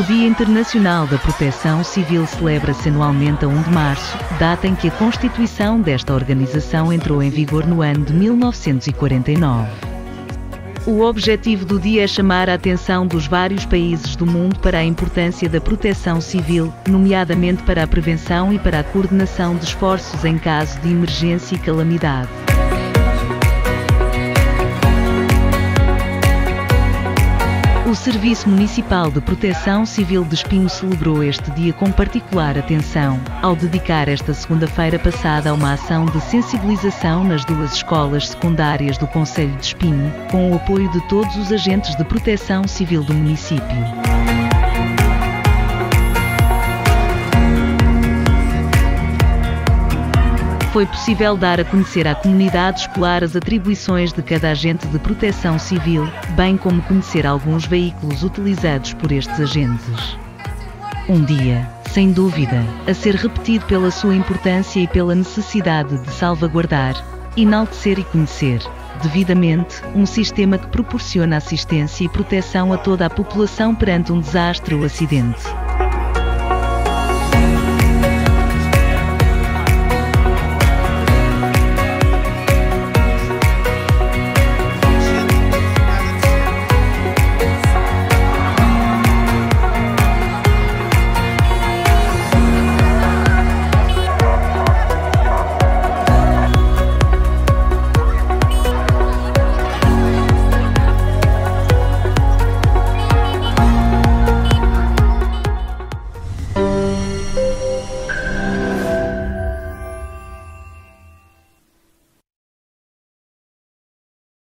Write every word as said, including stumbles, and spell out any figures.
O Dia Internacional da Proteção Civil celebra-se anualmente a primeiro de março, data em que a Constituição desta organização entrou em vigor no ano de mil novecentos e quarenta e nove. O objetivo do dia é chamar a atenção dos vários países do mundo para a importância da proteção civil, nomeadamente para a prevenção e para a coordenação de esforços em caso de emergência e calamidade. O Serviço Municipal de Proteção Civil de Espinho celebrou este dia com particular atenção, ao dedicar esta segunda-feira passada a uma ação de sensibilização nas duas escolas secundárias do concelho de Espinho, com o apoio de todos os agentes de proteção civil do município. Foi possível dar a conhecer à comunidade escolar as atribuições de cada agente de proteção civil, bem como conhecer alguns veículos utilizados por estes agentes. Um dia, sem dúvida, a ser repetido pela sua importância e pela necessidade de salvaguardar, enaltecer e conhecer, devidamente, um sistema que proporciona assistência e proteção a toda a população perante um desastre ou acidente.